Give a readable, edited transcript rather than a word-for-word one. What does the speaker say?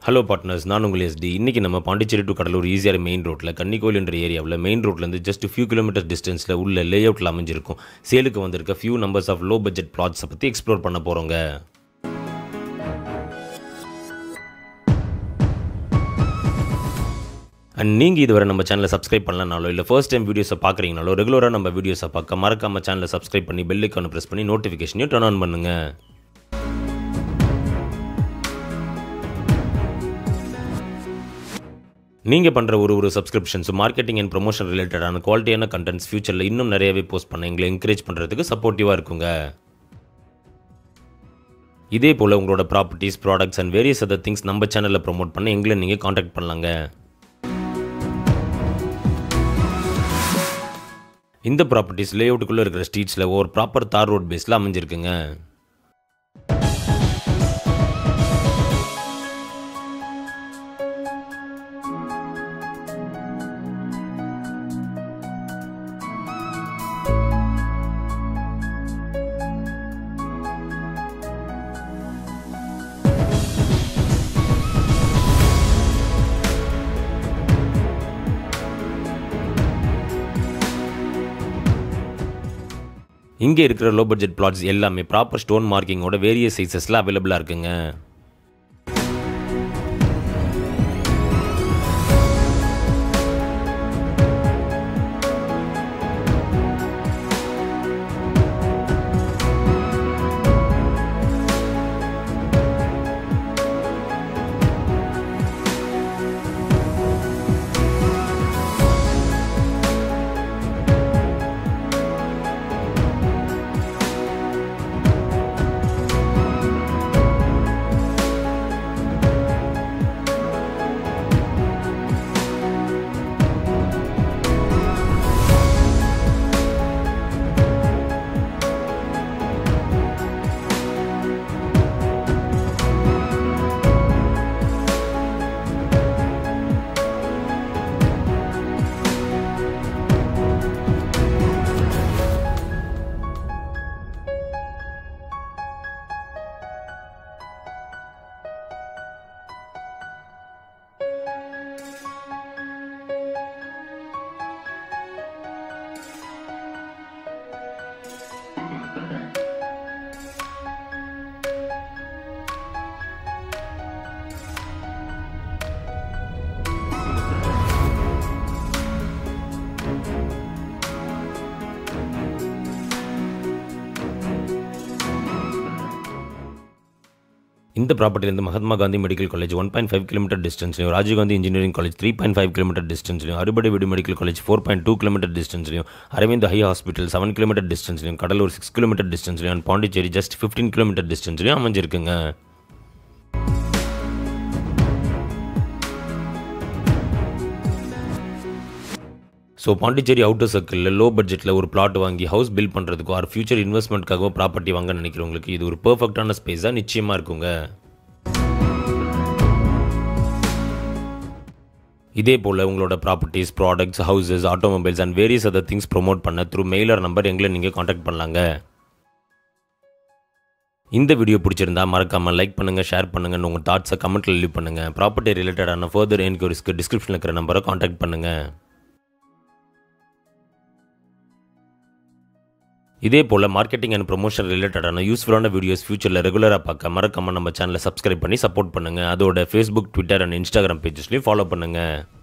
Hello partners, நான் உங்கள் SD. இன்னைக்கு நம்ம பாண்டிச்சேரி டு கடலூர் ஈஸியாக மெயின் ரோட்டில் கன்னிக்கோவில் என்ற ஏரியாவில் மெயின் ரோட்லேருந்து ஜஸ்ட் ஃபியூ கிலோமீட்டர் டிஸ்டன்ஸில் உள்ள லே அவுட்டில் அமைஞ்சிருக்கும் சேலுக்கு வந்திருக்க few numbers of low budget ப்ளாட்ஸை பற்றி எக்ஸ்ப்ளோர் பண்ண போகிறோங்க. அண்ட் நீங்கள் இதுவரை நம்ம சேனலை சப்ஸ்கிரைப் பண்ணலனாலோ இல்லை ஃபர்ஸ்ட் டைம் வீடியோஸை பார்க்குறீங்கனாலோ ரெகுலராக நம்ம வீடியோஸை பார்க்க மறக்காம சேனலை சப்ஸ்கிரைப் பண்ணி பெல் ஐக்கானை ப்ரெஸ் பண்ணி நோட்டிஃபிகேஷனையும் டர்ன் ஆன் பண்ணுங்கள். நீங்கள் பண்ணுற ஒரு சப்ஸ்கிரிப்ஷன்ஸ் மார்க்கெட்டிங் அண்ட் ப்ரொமோஷன் ரிலேட்டடான குவாலிட்டியான கண்டென்ட்ஸ் ஃபியூச்சரில் இன்னும் நிறையவே போஸ்ட் பண்ண எங்களை என்கரேஜ் பண்ணுறதுக்கு சப்போர்ட்டிவாக இருக்குங்க. இதே போல் உங்களோட properties, products and various other things நம்ம சேனலில் ப்ரொமோட் பண்ண எங்களை நீங்கள் காண்டாக்ட் பண்ணலாங்க. இந்த ப்ராப்பர்ட்டிஸ் லே அவுட்டுக்குள்ளே இருக்கிற ஸ்ட்ரீட்ஸில் ஒரு ப்ராப்பர் தார் ரோட் பேஸில் அமைஞ்சிருக்குங்க. இங்கே இருக்கிற லோ பட்ஜெட் பிளாட்ஸ் எல்லாமே ப்ராப்பர் ஸ்டோன் மார்க்கிங்கோட வேரியஸ் சைஸஸில் அவைலபிளாக இருக்குங்க. இந்த ப்ராப்பர்ட்டிலேருந்து Mahatma Gandhi medical college 1.5 kilometre டிஸ்டன்ஸ்லையும், Rajiv Gandhi engineering college 3.5 kilometre டிஸ்டன்ஸ்லையும், அறுபடை மெடிக்கல் காலேஜ் 4.2 கிலோமீட்டர் டிஸ்டன்ஸ்லையும், அரவிந்த் ஐ ஹாஸ்பிட்டல் 7 கிலோமீட்டர் டிஸ்டன்ஸ்லையும், கடலூர் 6 கிலோமீட்டர் டிஸ்டன்ஸ்லையும் அண்ட் பாண்டிச்சேரி ஜஸ்ட் 15 கிலோமீட்டர் டிஸ்டன்ஸ்லையும் அமைஞ்சிருக்குங்க. ஸோ பாண்டிச்சேரி அவுட்டர் சர்க்கிளில் லோ பட்ஜெட்டில் ஒரு பிளாட் வாங்கி ஹவுஸ் பில்ட் பண்ணுறதுக்கோ ஆர் ஃபியூச்சர் இன்வெஸ்ட்மெண்ட்காகவோ ப்ராப்பர்ட்டி வாங்க நினைக்கிறவங்களுக்கு இது ஒரு பெர்ஃபெக்டான ஸ்பேஸாக நிச்சயமாக இருக்குங்க. இதே போல் உங்களோட properties, products, houses, automobiles and various other things promote பண்ண த்ரூ மெயிலர் நம்பர் எங்களை நீங்கள் காண்டாக்ட் பண்ணலாங்க. இந்த வீடியோ பிடிச்சிருந்தா மறக்காமல் லைக் பண்ணுங்கள், ஷேர் பண்ணுங்கள், உங்கள் தாட்ஸை கமெண்ட்டில் லீவ் பண்ணுங்கள். ப்ராப்பர்ட்டி ரிலேட்டடான ஃபர்தர் என்கொயரிஸ்க்கு டிஸ்கிரிப்ஷனில் இருக்கிற நம்பரை காண்டாக்ட் பண்ணுங்கள். இதே போல் மார்க்கெட்டிங் அண்ட் ப்ரொமோஷன் ரிலேட்டடான யூஸ்ஃபுல்லான வீடியோஸ் ஃபியூச்சரில் ரெகுலராக பார்க்க மறக்காமல் நம்ம சேனலை சப்ஸ்கிரைப் பண்ணி சப்போர்ட் பண்ணுங்கள். அதோட ஃபேஸ்புக், ட்விட்டர் அண்ட் இன்ஸ்டாகிராம் பேஜஸ்லையும் ஃபாலோ பண்ணுங்கள்.